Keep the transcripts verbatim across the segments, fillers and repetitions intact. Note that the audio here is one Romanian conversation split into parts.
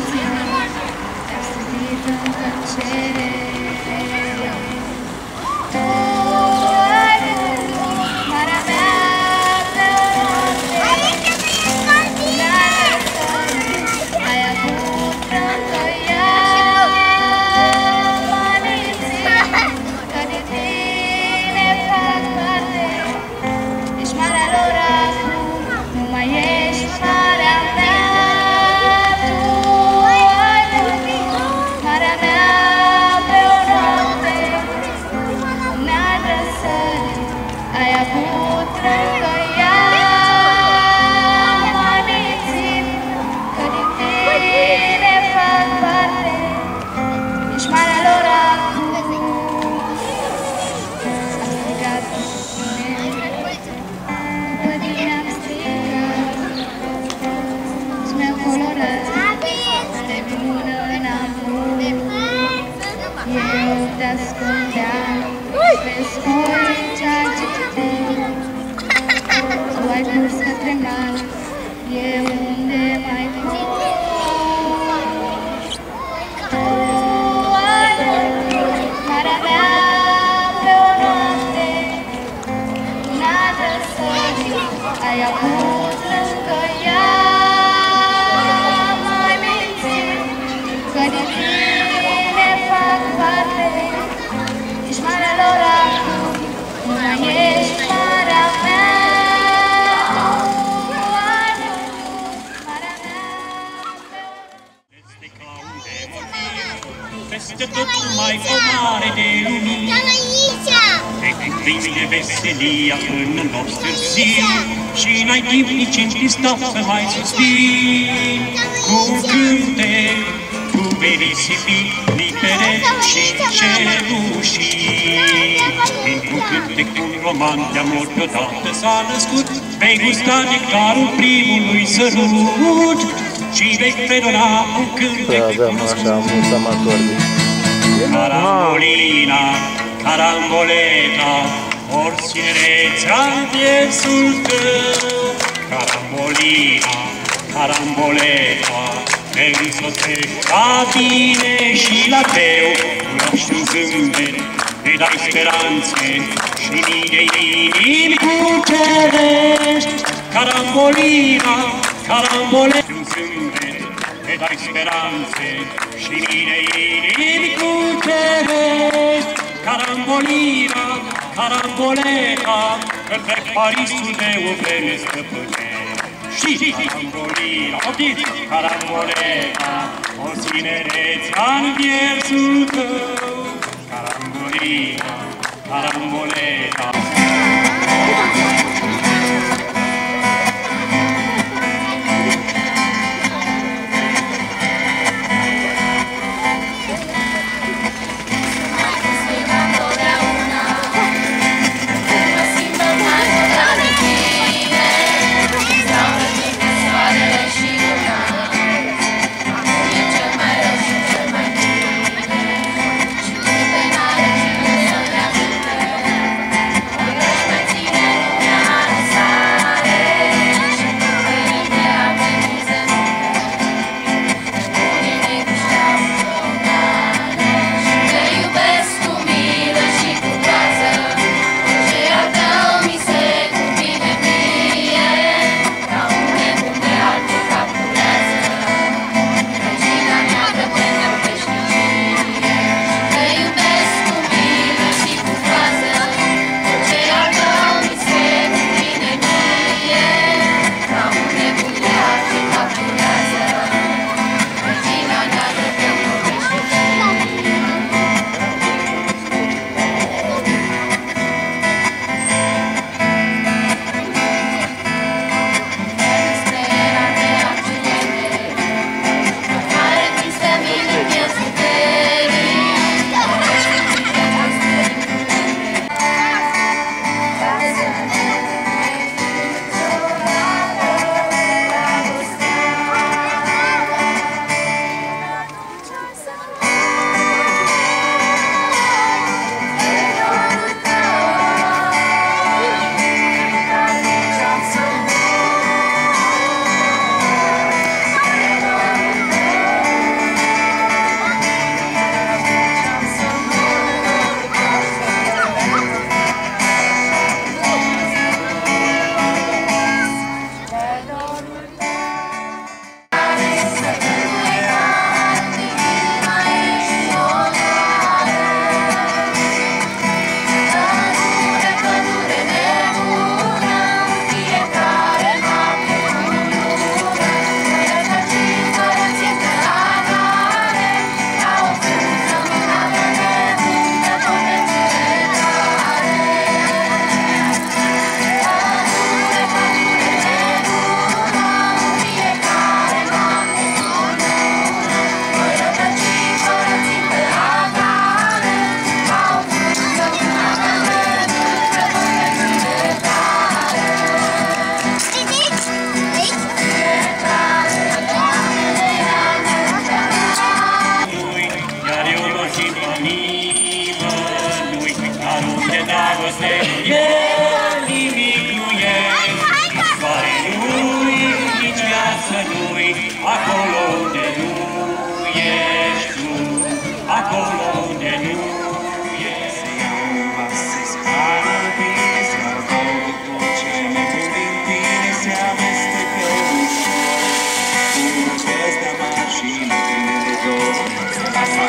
Peste tot numai o mare de lumini, te cuprinzi de veselia până în nopți târziu, și n-ai timp nici în distat să mai suspiri. Cu cântec, cu vei risipi, litere și cenușii. Dintr-un cântec, un roman de amor deodată s-a născut, vei gusta nectarul primului sărut și vei predona un cântec de cunoscut. Carambolina, caramboleta, orsinerețea în viesul tău. Carambolina, caramboleta, te însoțești la tine și la tău. Lași un zâmbet, te dai speranțe și mii de inimi cucerești. Carambolina, caramboleta, un zâmbet, te dai speranțe și mii de inimi cucerești. Carambolina, caramboleta, întreg Parisul de o vreme stăpânești. Și carambolina, optiți, caramboleta, o tinerețea-n viersul tău. Carambolina, caramboleta.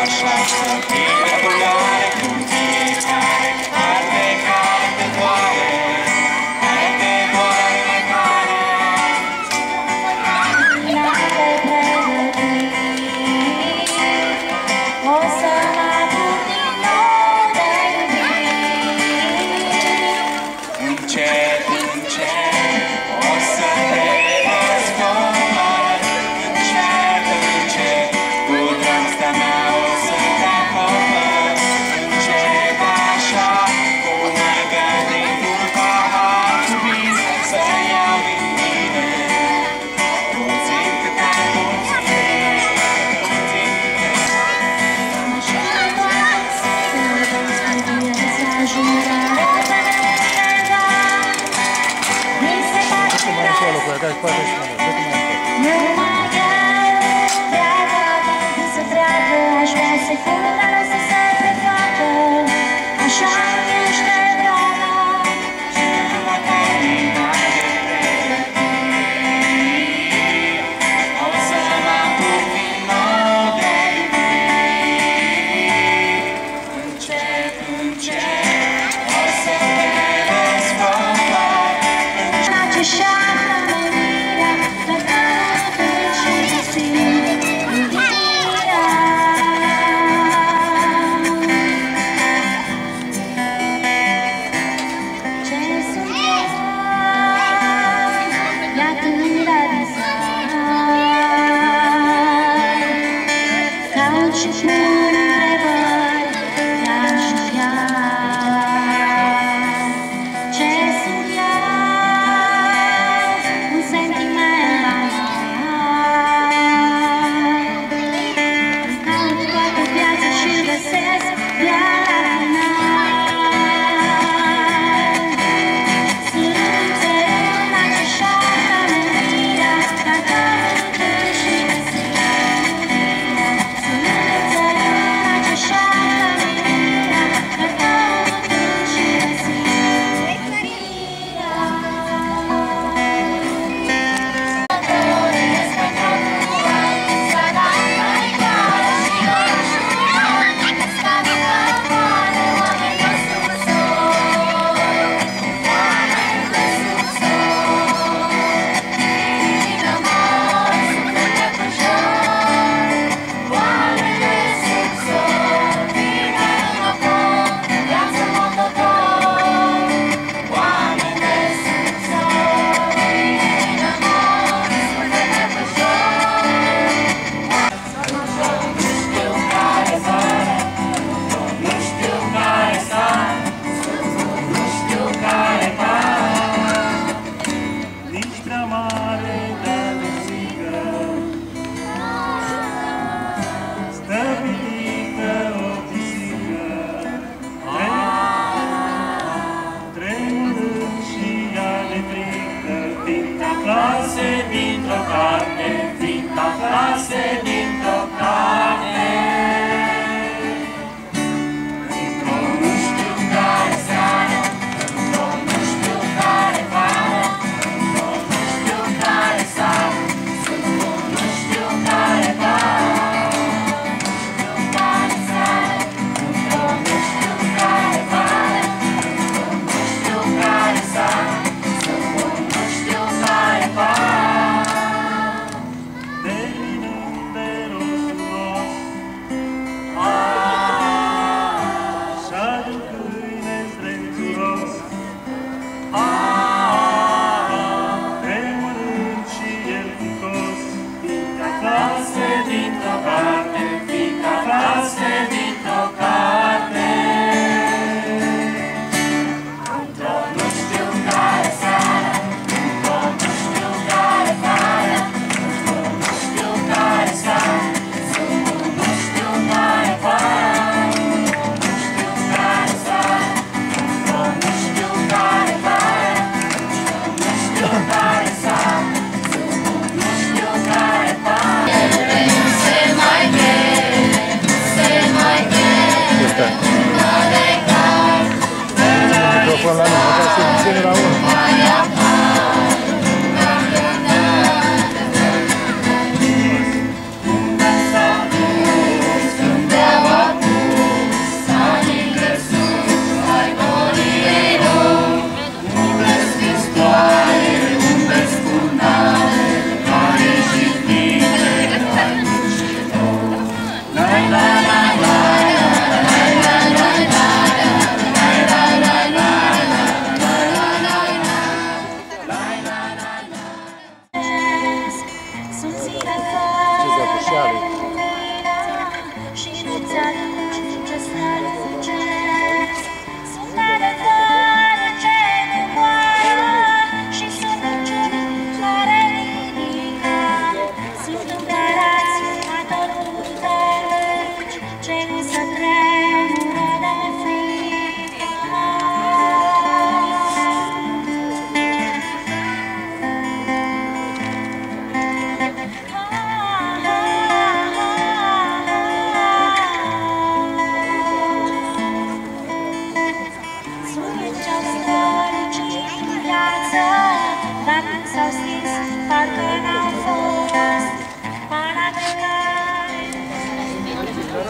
lascia sentire volare tutti i cari, carte, carte, cuore, carte, cuore, cuore. Non c'è, non c'è, possa vedere scompare, non c'è, non c'è, potrà stare ossa da copa, non c'è lascia, come gani un po' tu bis, sei a venire, non si che te, non si che, non si che. Solo por acá, después de eso,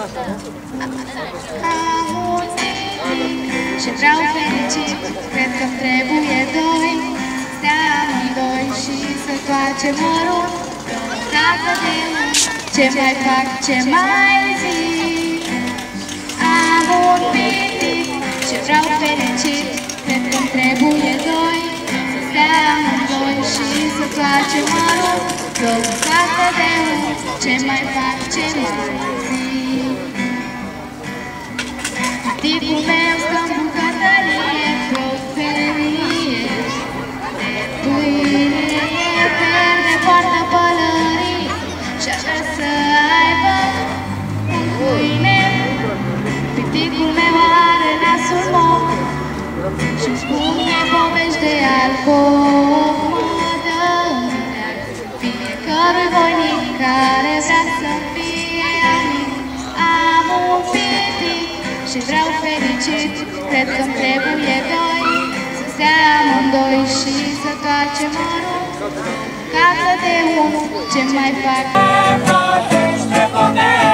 asta, nu? Am un pitic și vreau fericit, cred că-mi trebuie doi, stea amândoi și să toace mărul, dacă de un, ce mai fac, ce mai zic. Am un pitic și vreau fericit, cred că-mi trebuie doi, să stea amândoi și să toace mărul, dacă de un, ce mai fac, ce mai zic. Piticul meu stă în bucătărie, pe o felie de pâine, e verde, poartă pălării și-ar vrea să aibă un pâine. Piticul meu are nasul moc și-mi spune povești de alcool. Mă dă în leac fiecărui voinic care vrea să fie amic. Am un pitic și vreau fericit, cred că-mi trebuie doi, să stea amândoi și să toace mărul, ca să de un, ce mai fac. Vorbește, poveste